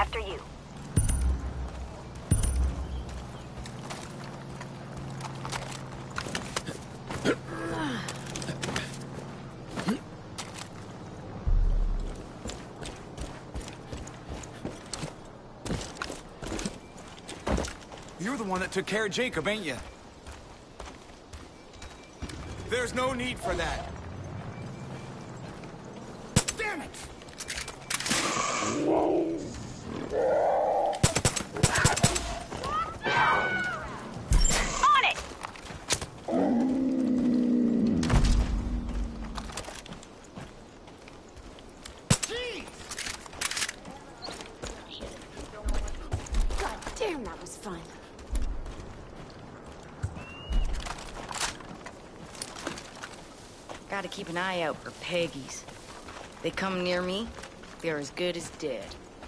after you. You're the one that took care of Jacob, ain't you? There's no need for that. Damn it! On it! God damn, that was fun. Gotta keep an eye out for Peggies. They come near me, they're as good as dead.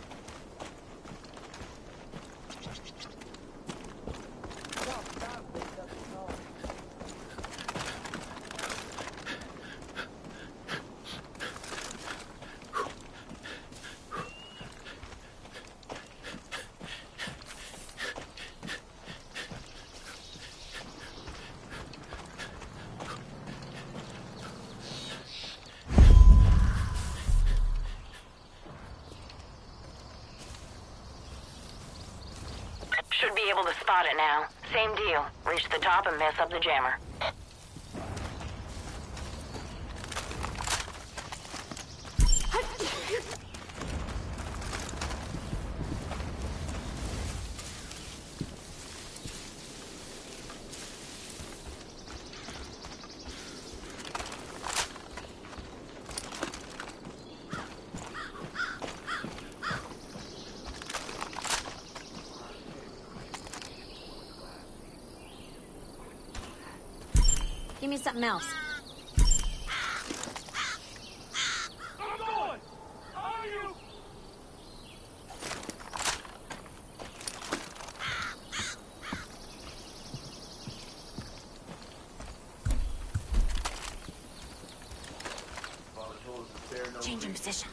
Should be able to spot it now. Same deal. Reach the top and mess up the jammer. Give me something else. I'm going! Are you? Changing position.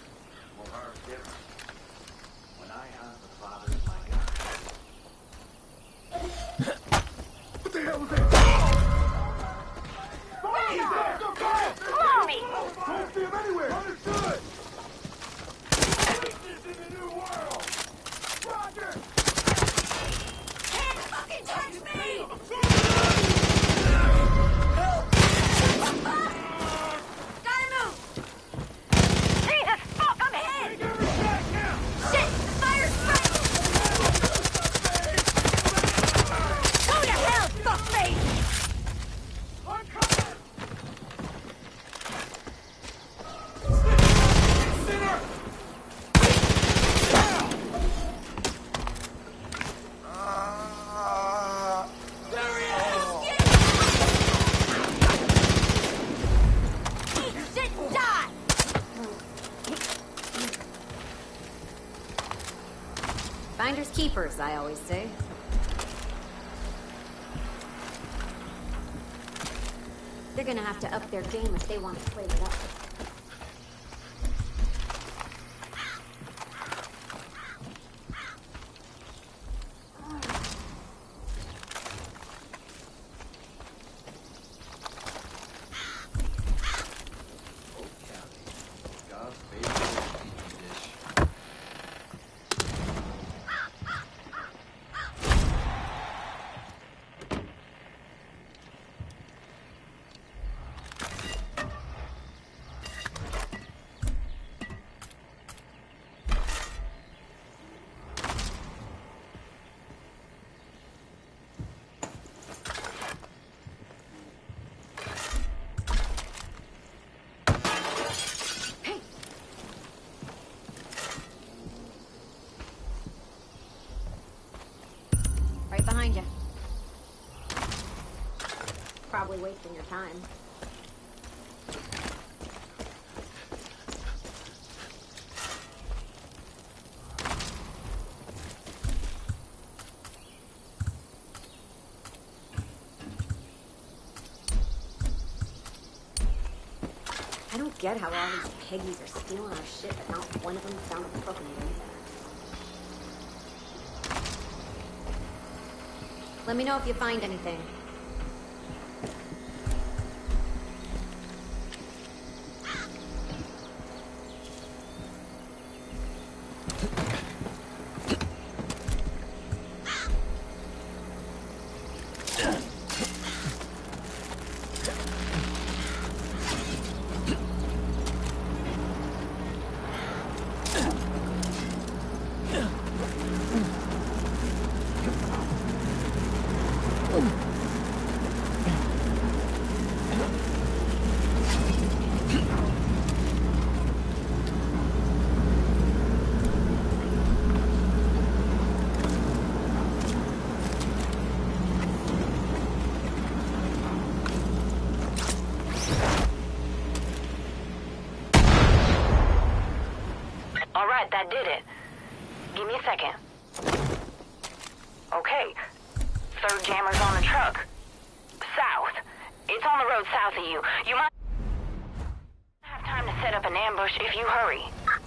When I hunt the father of my God. What the hell was that? Come on me! Don't see him anywhere! Understood! This is the new world! Roger! Can't fucking touch me! Gotta move! Jesus fuck, I'm hit! Take every shot now! Shit! Fire strike! Go to hell, fuckface! I'm coming! Sinner! There he Eat shit and die! Finders keepers, I always say. They're gonna have to up their game if they want to play with us. God's favorite dish. Right behind you. Probably wasting your time. I don't get how all these piggies are stealing our shit, but not one of them found a fucking way there. Let me know if you find anything. All right, that did it. Give me a second. Okay. Third jammer's on the truck. South. It's on the road south of you. You might have time to set up an ambush if you hurry.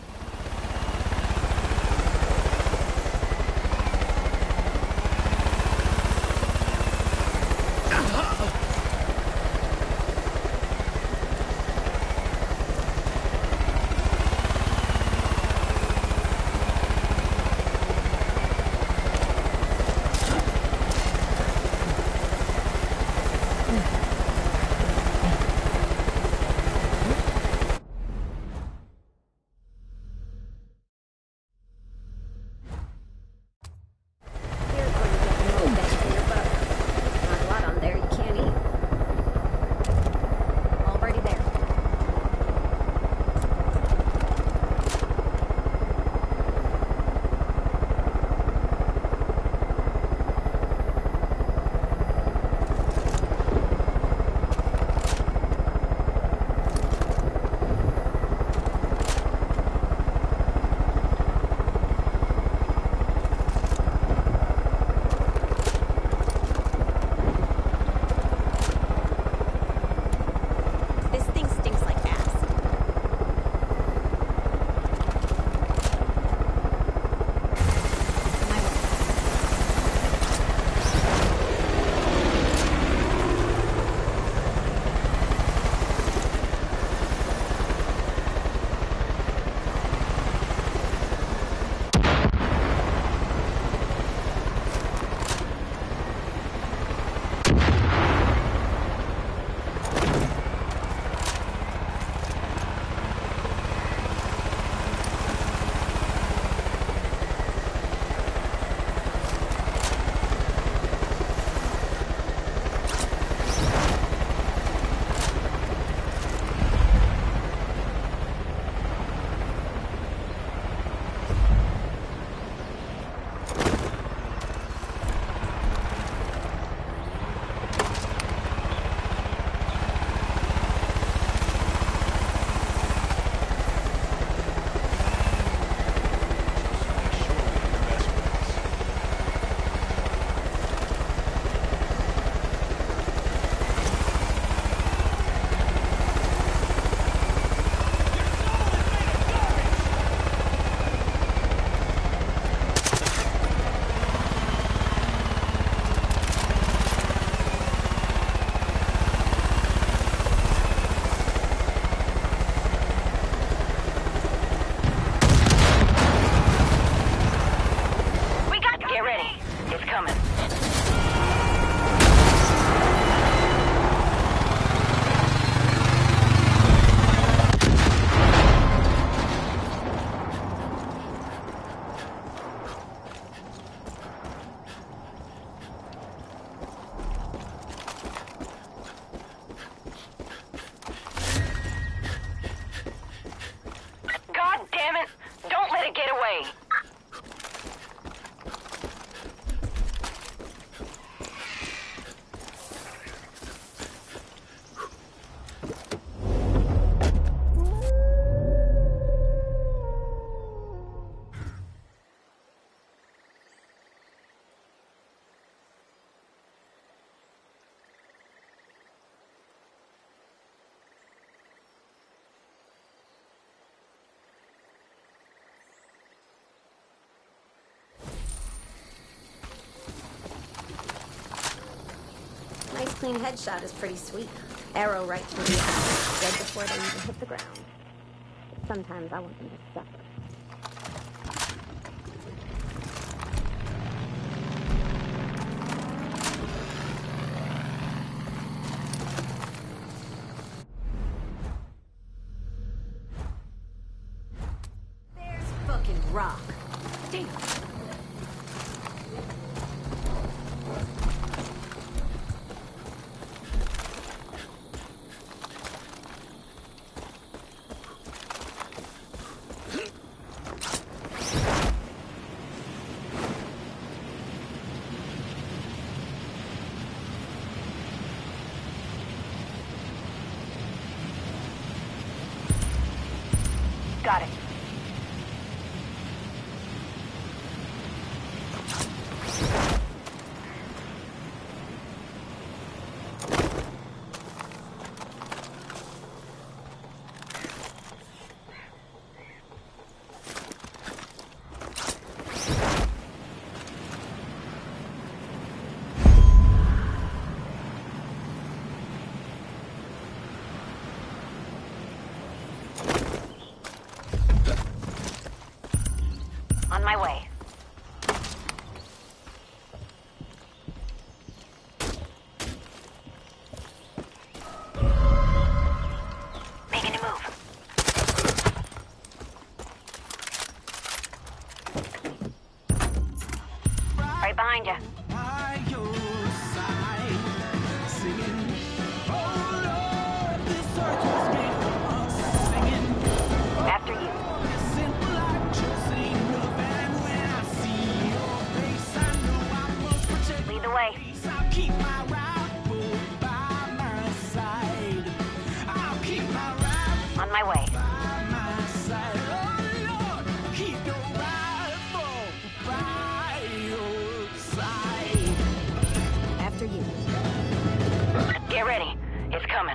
Here's where you get the most bang for your buck. Not a lot on there you can't eat. Already there. This thing stinks like ass. My way. We got. Get ready. It's coming. God damn it! Don't let it get away. clean headshot is pretty sweet. Arrow right through the eye, dead before they even hit the ground. Sometimes I want them to suffer. There's fucking rock. Damn. Got it. On my way. Making a move. Right behind you. After you. Lead the way. On my way. After you. Get ready. It's coming.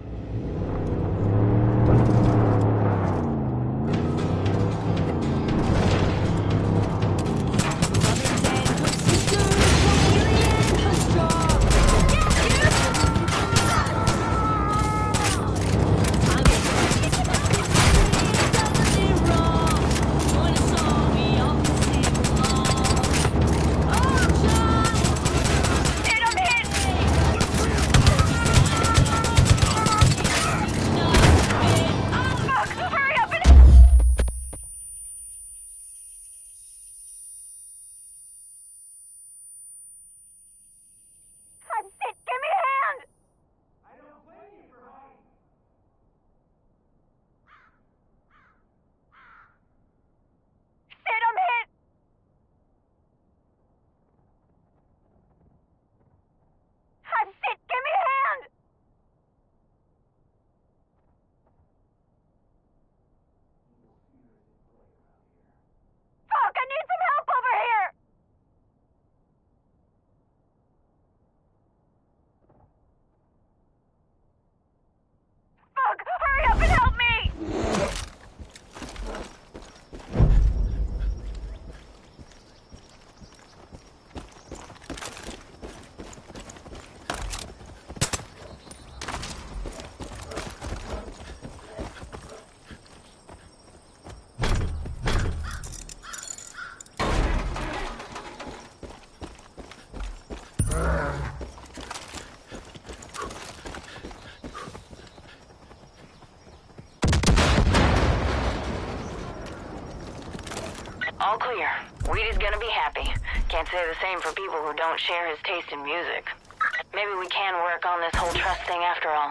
All clear. Weed is gonna be happy. Can't say the same for people who don't share his taste in music. Maybe we can work on this whole trust thing after all.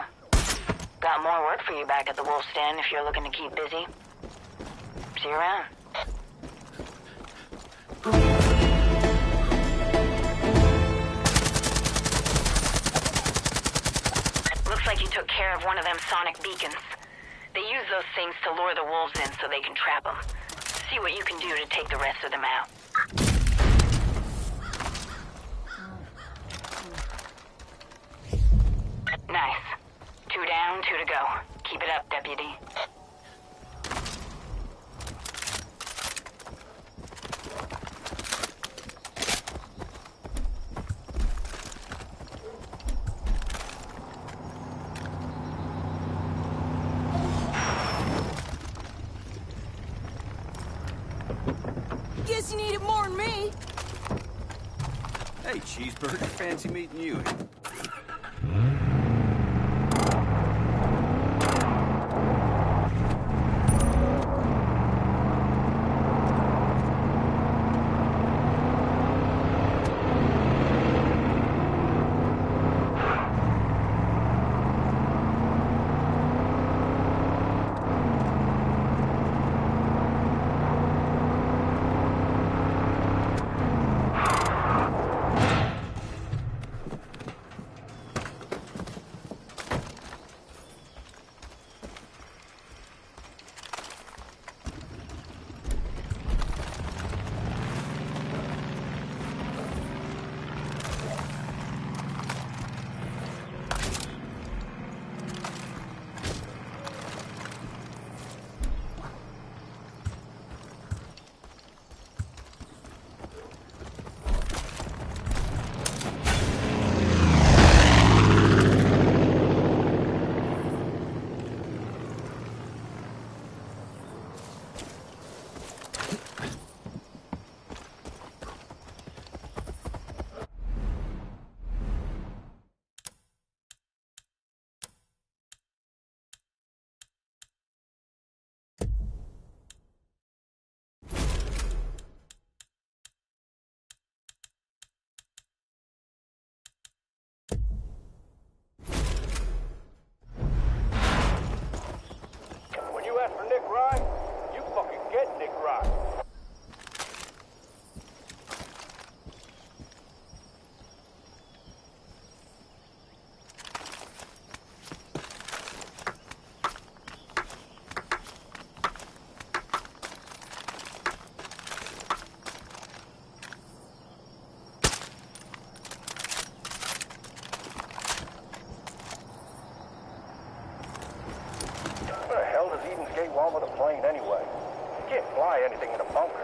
Got more work for you back at the Wolf's Den if you're looking to keep busy. See you around. Looks like you took care of one of them sonic beacons. They use those things to lure the wolves in so they can trap them. See what you can do to take the rest of them out. Nice. 2 down, 2 to go. Keep it up, deputy. Guess you need it more than me. Hey, Cheeseburger, fancy meeting you. When you ask for Nick Rye, you fucking get Nick Rye. Where the hell does Eden's Gate want with a plane anyway? You can't fly anything in a bunker.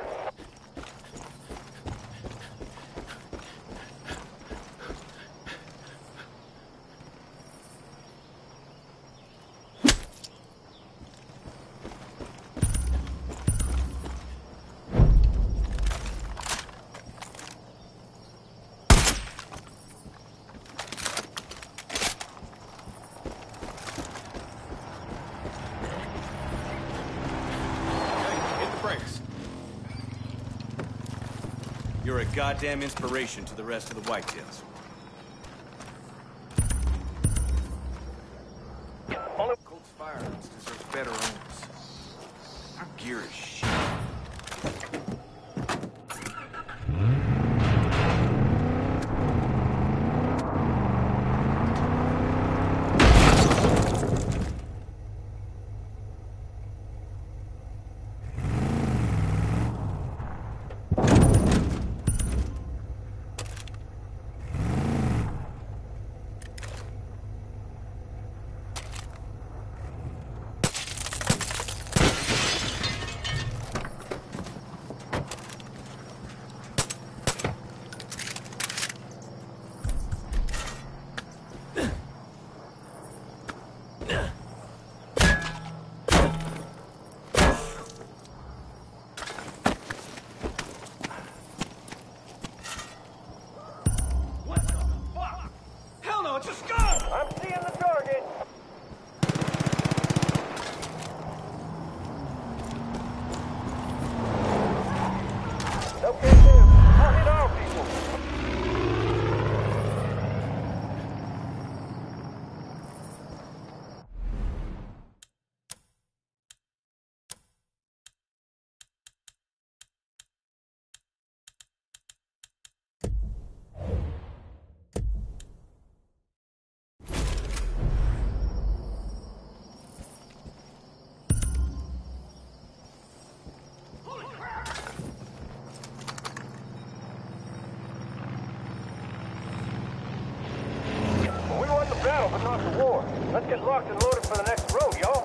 Hit the brakes. You're a goddamn inspiration to the rest of the Whitetails. Colt's firearms deserve better owners. Our gear is shit. Hell no, just go! I'm seeing the target. Okay, dude. I'll hit our people. We won the battle, but not the war. Let's get locked and loaded for the next road, y'all.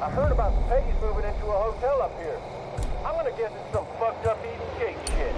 I heard about the Peggy's moving into a hotel up here. I'm gonna guess it's some fucked up Eden Gate shit.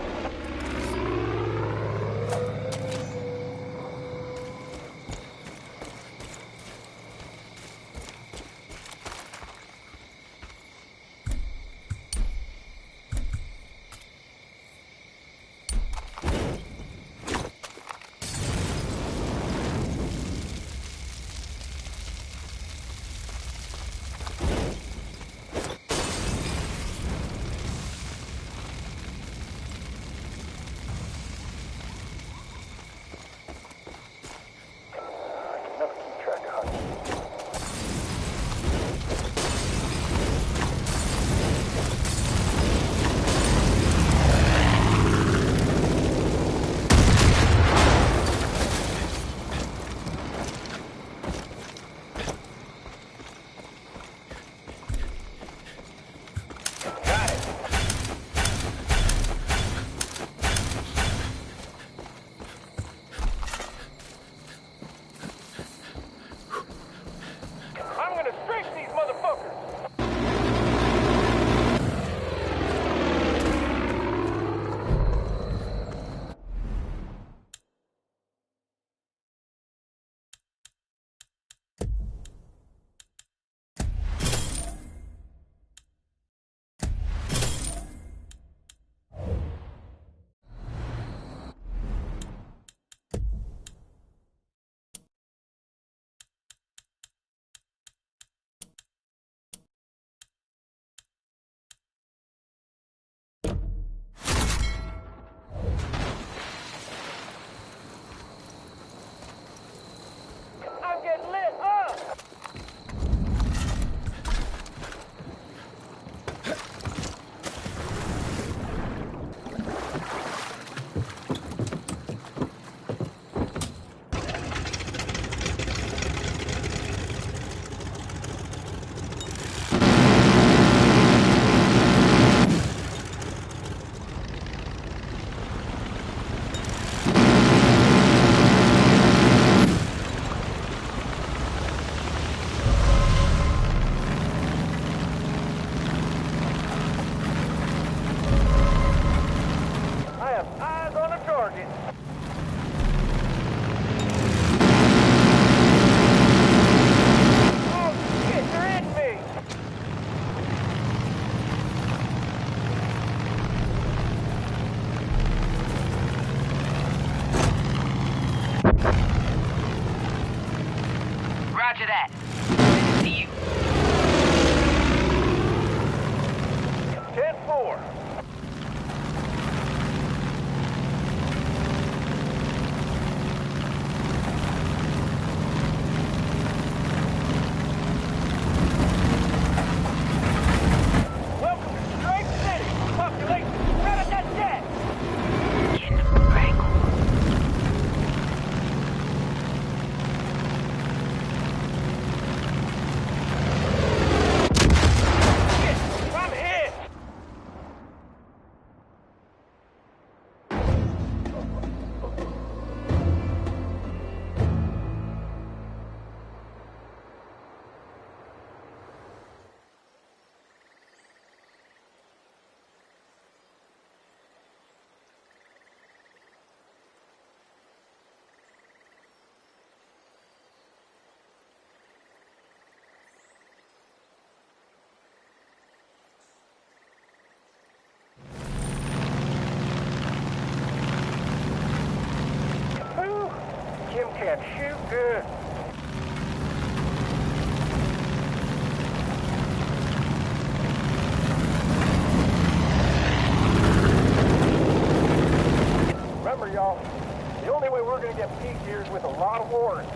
Roger that. See you. 10-4. Welcome to Straight City. Population right at that jet. I'm hit. Whew. Jim can't shoot good. Remember, y'all, the only way we're gonna get peace here is with a lot of warning.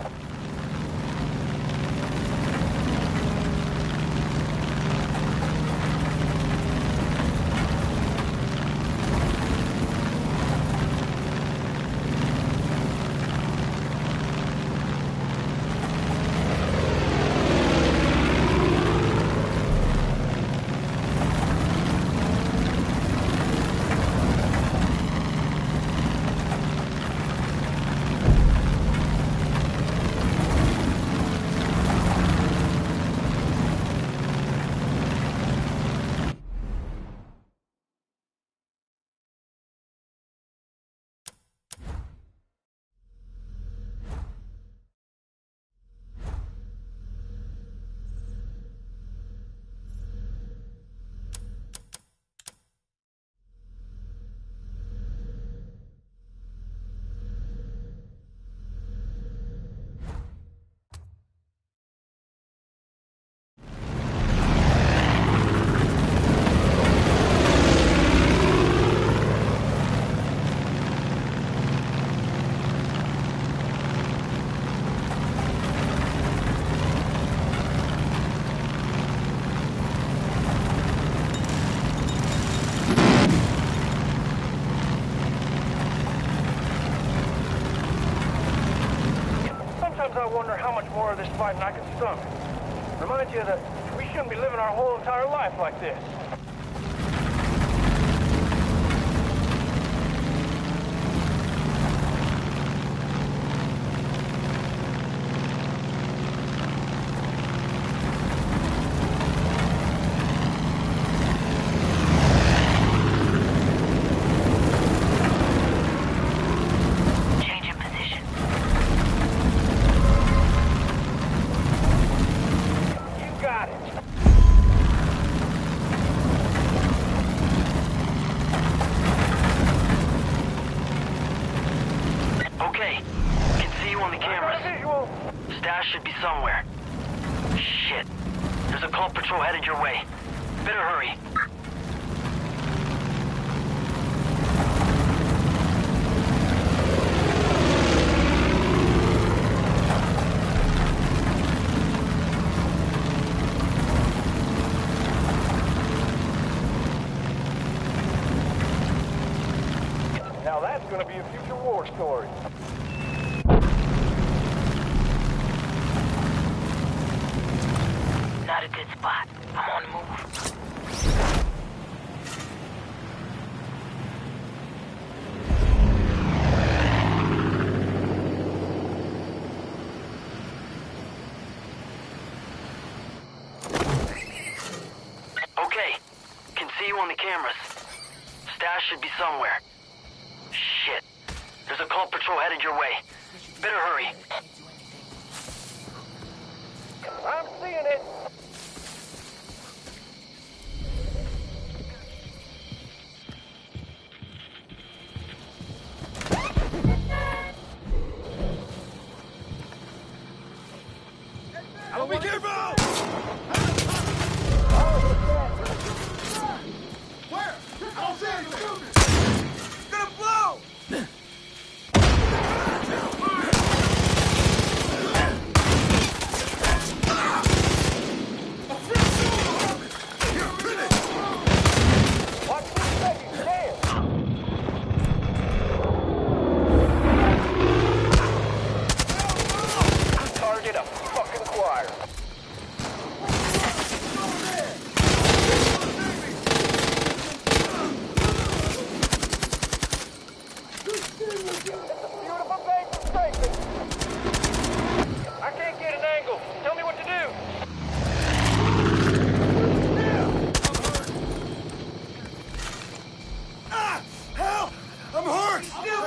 wonder how much more of this fighting I can stomach. Remind you that we shouldn't be living our whole entire life like this. Should be somewhere. Shit. There's a cult patrol headed your way. Better hurry. Now that's gonna be a future war story. Not a good spot. I'm on the move. Okay. Can see you on the cameras. Stash should be somewhere. Shit. There's a cult patrol headed your way. Better hurry. I'm seeing it. Be careful! Where? I don't see anything! It's gonna blow! Watch this baby, damn! Target a fucking choir. Beautiful day for strafing. I can't get an angle. Tell me what to do. Ah! Help! I'm hurt!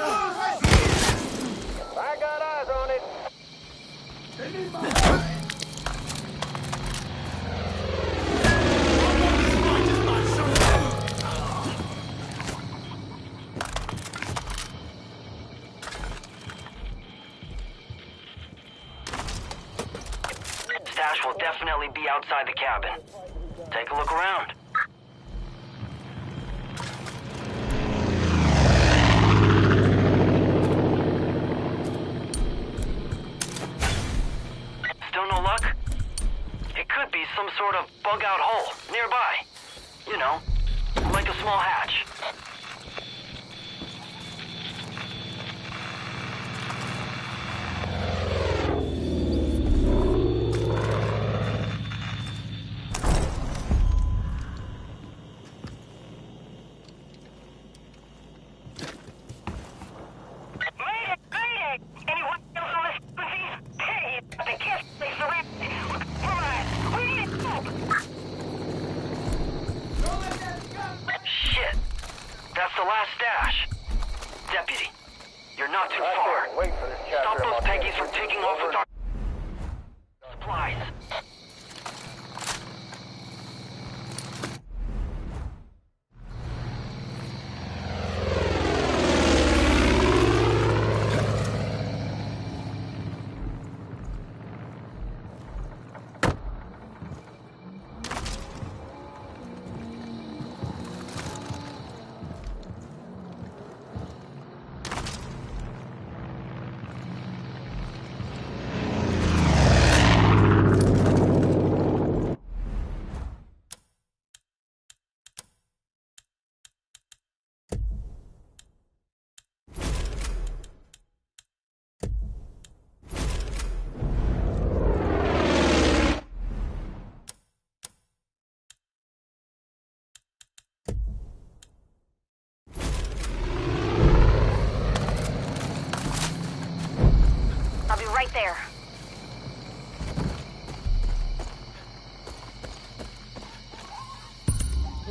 I got eyes on it. Stash will definitely be outside the cabin. Take a look around. Still no luck? It could be some sort of bug-out hole nearby. You know, like a small hatch.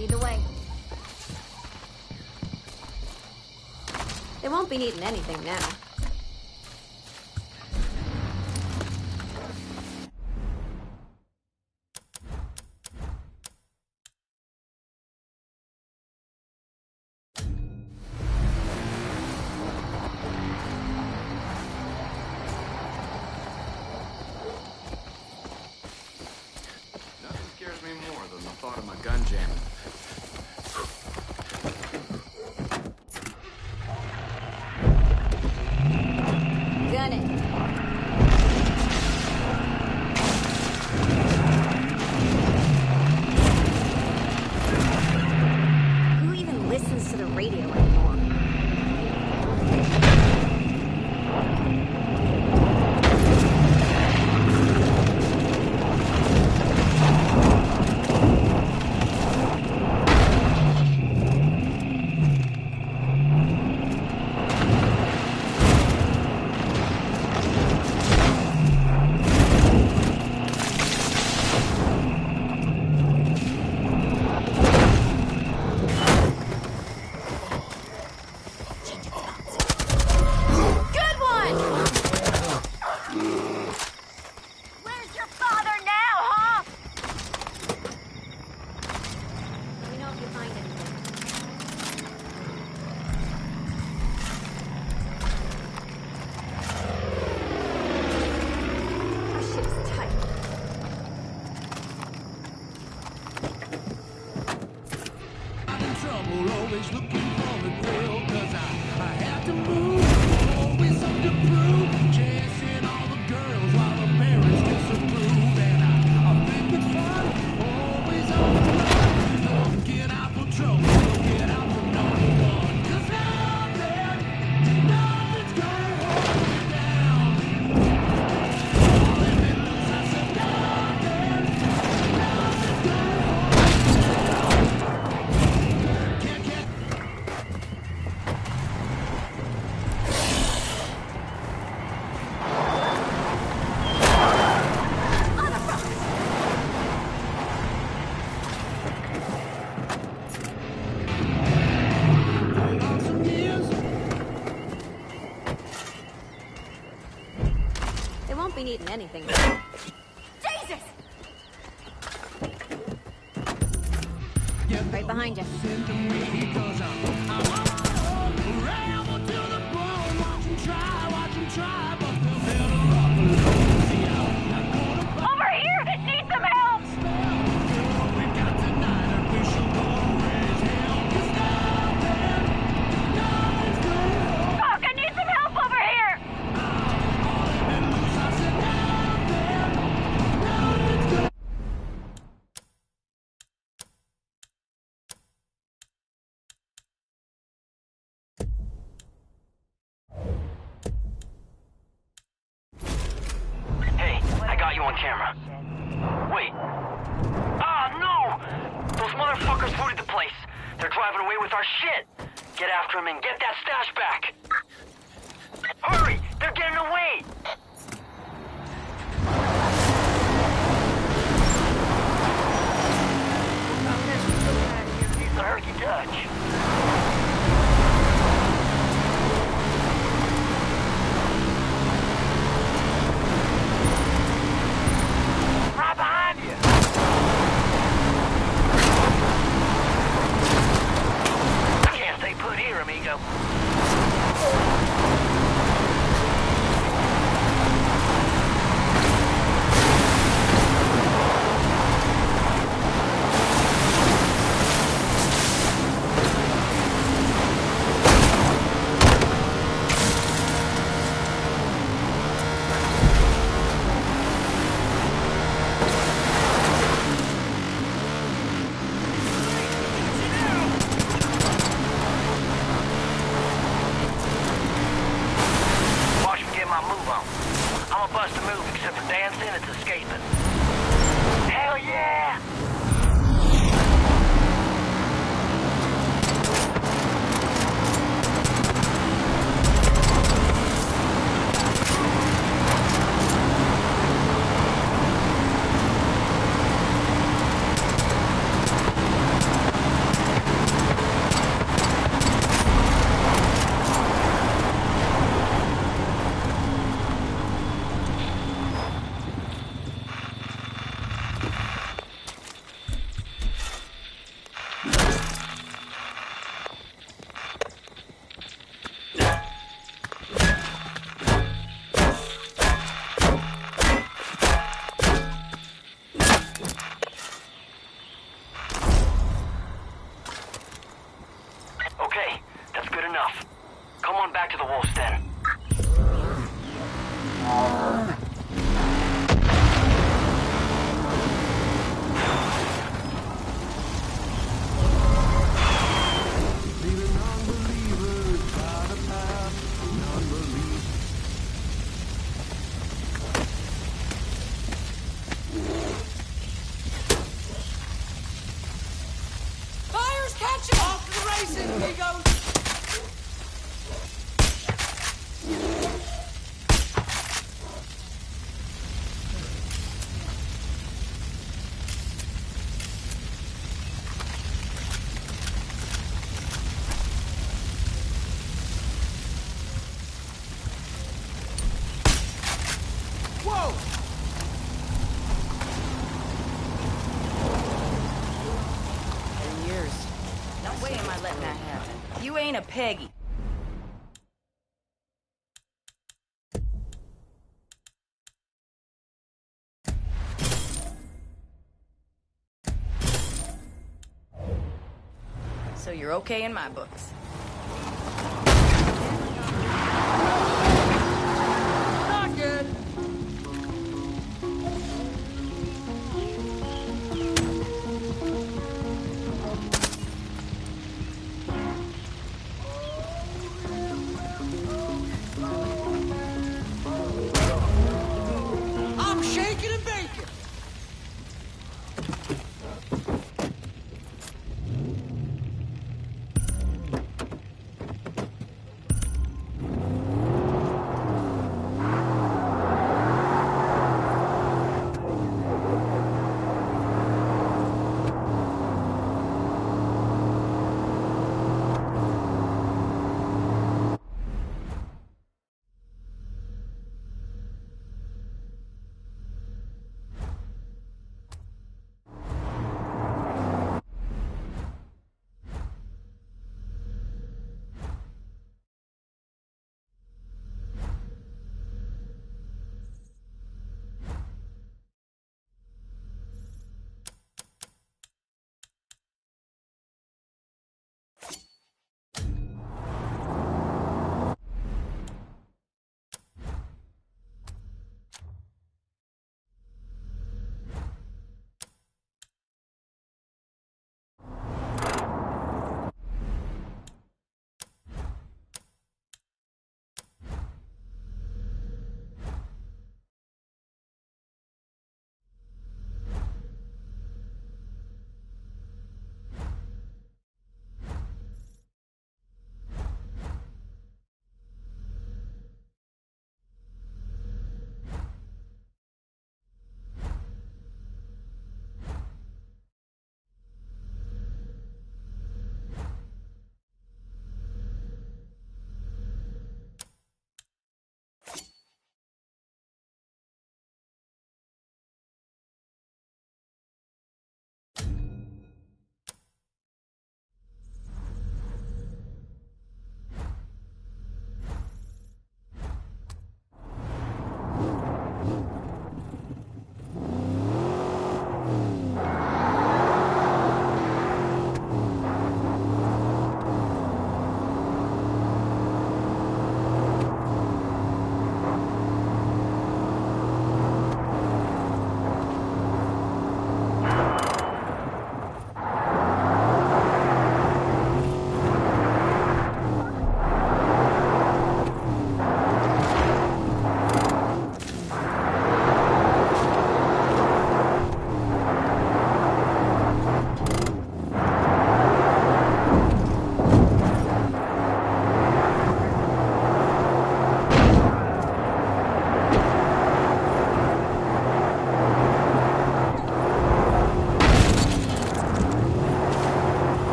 Lead the way. They won't be needing anything now. Nothing scares me more than the thought of my gun jamming. Gun it. Who even listens to the radio anymore? Good one! Where's your father now, huh? Let me know if you find anything. Our ship's tight. I'm in trouble, always looking for a thrill, 'cause I have to move, always something to prove, chasing all the girls while the parents disapprove, and I think it's fun, always on the run, looking out for trouble, looking out for number one, 'cause out there, nothing's gonna hold me down, all let me loose, I said out there, nothing's gonna hold me down, can't They won't be needing anything. Jesus! Right behind you. Over here! Need some help! Fuck, I need some help over here! Hey, I got you on camera. Wait. Ah, no! Those motherfuckers looted the place. They're driving away with our shit. Get after them and get that stash back. Hurry! They're getting away! He's a herky Dutch. Right behind you! I can't stay put here, amigo. Okay, that's good enough. Come on back to the wolf's den. Leaving non-believers by the path, non-belief. Fire's catching! Off to the races, amigos! Whoa! 10 years. No way am I letting that happen. You ain't a Peggy. So you're okay in my books. Not good. I'm shaking and baking.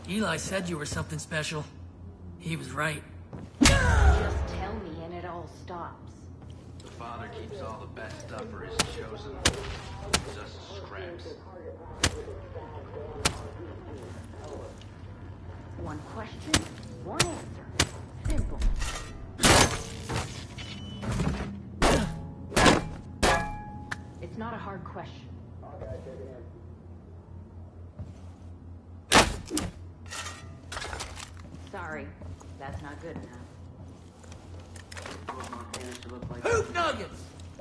Eli said you were something special. He was right. Just tell me and it all stops. The Father keeps all the best stuff for his chosen. Leaves us as scraps. One question, one answer. Simple. It's not a hard question. Sorry, that's not good enough. Hoop nuggets!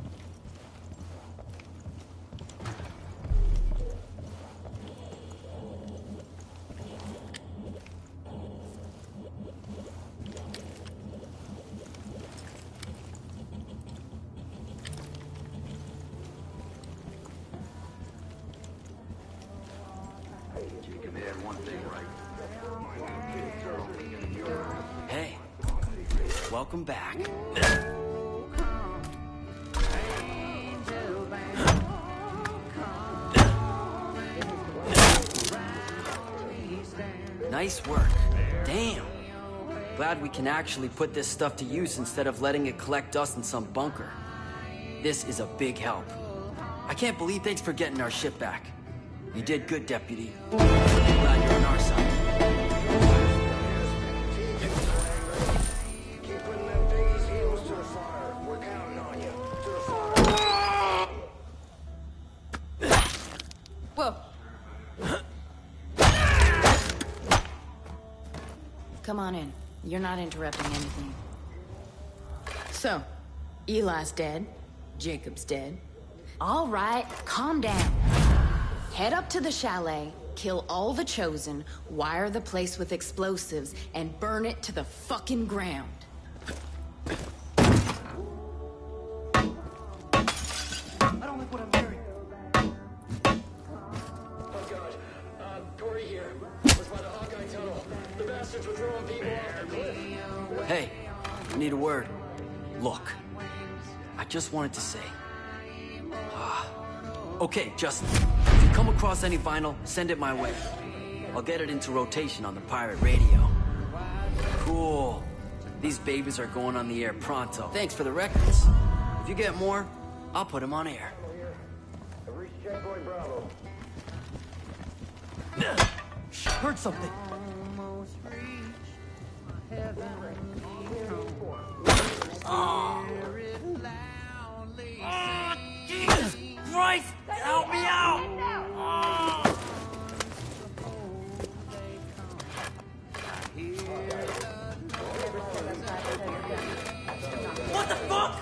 Jacob had one thing right. Hey, welcome back. Nice work. Damn. Glad we can actually put this stuff to use instead of letting it collect dust in some bunker. This is a big help. I can't believe thanks for getting our ship back. You did good, Deputy. Glad you're on our side. Whoa. Come on in. You're not interrupting anything. So, Eli's dead. Jacob's dead. All right, calm down. Head up to the chalet, kill all the Chosen, wire the place with explosives, and burn it to the fucking ground. I don't like what I'm hearing. Oh God. Corey here. Was by the Hawkeye Tunnel. The bastards were throwing people off the cliff. Hey, I need a word. Look, I just wanted to say. Okay, Justin, if you come across any vinyl, send it my way. I'll get it into rotation on the pirate radio. Cool. These babies are going on the air pronto. Thanks for the records. If you get more, I'll put them on air. I've reached Checkpoint Bravo. Heard something. Jesus Christ! Help me out! What the fuck?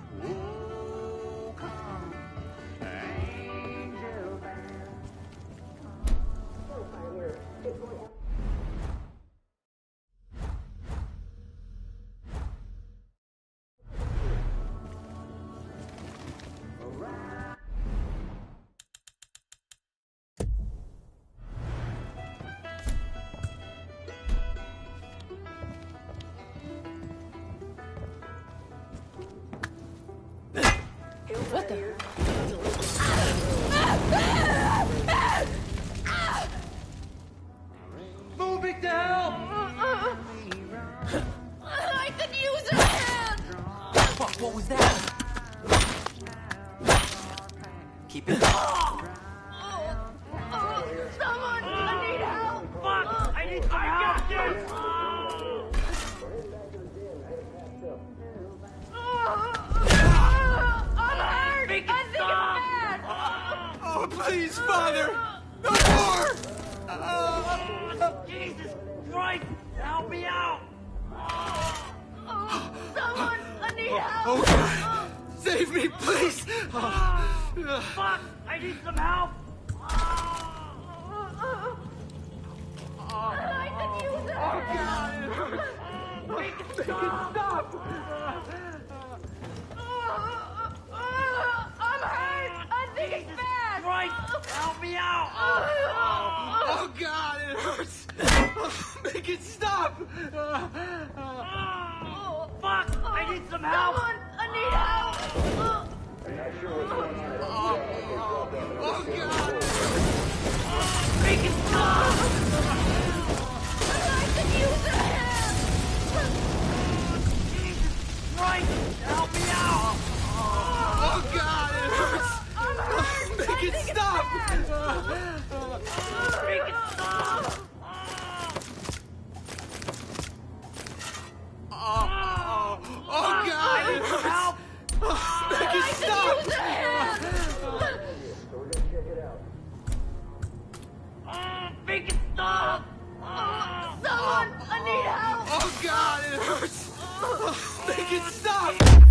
What the? Moving to hell! I could use a hand! Fuck, what was that? Keep it. Someone! I need help! Fuck! I need some help! I'm hurt! Make it I think stop! it's bad! Oh, please, Father! No more! Jesus Christ! Help me out! Someone! I need help! Oh, God! Save me, please! Fuck! I need some help! I could use it! Oh, God, it hurts! Make it stop! I'm hurt! I think it's bad! Christ! Help me out! Oh, God, it hurts! Make it stop! Fuck! I need some help! Someone! I need help! Oh, God! Make it stop! Someone, I need help! Oh, God, it hurts. Make it stop.